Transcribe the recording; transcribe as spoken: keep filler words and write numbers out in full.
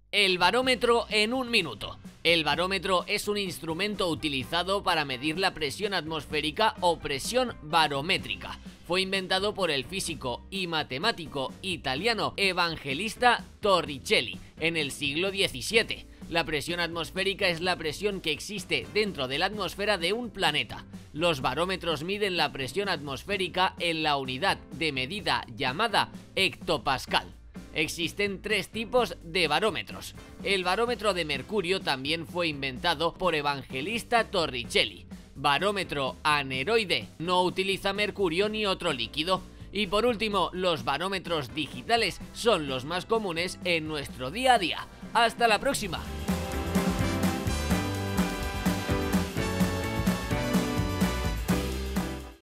El barómetro en un minuto. El barómetro es un instrumento utilizado para medir la presión atmosférica o presión barométrica. Fue inventado por el físico y matemático italiano Evangelista Torricelli en el siglo diecisiete. La presión atmosférica es la presión que existe dentro de la atmósfera de un planeta. Los barómetros miden la presión atmosférica en la unidad de medida llamada hectopascal. Existen tres tipos de barómetros. El barómetro de mercurio también fue inventado por Evangelista Torricelli. Barómetro aneroide, no utiliza mercurio ni otro líquido. Y por último, los barómetros digitales son los más comunes en nuestro día a día. ¡Hasta la próxima!